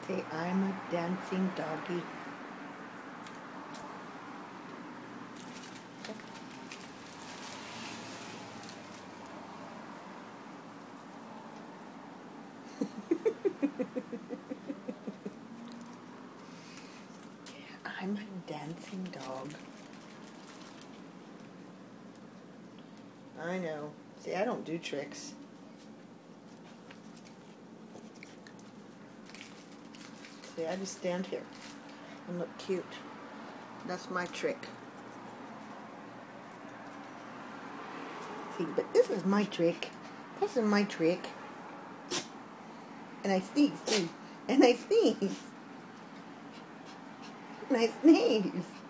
Say, I'm a dancing doggy. I'm a dancing dog. I know. See, I don't do tricks. See, I just stand here and look cute. That's my trick. See, but this is my trick. This is my trick. And I sneeze, too. And I sneeze. And I sneeze.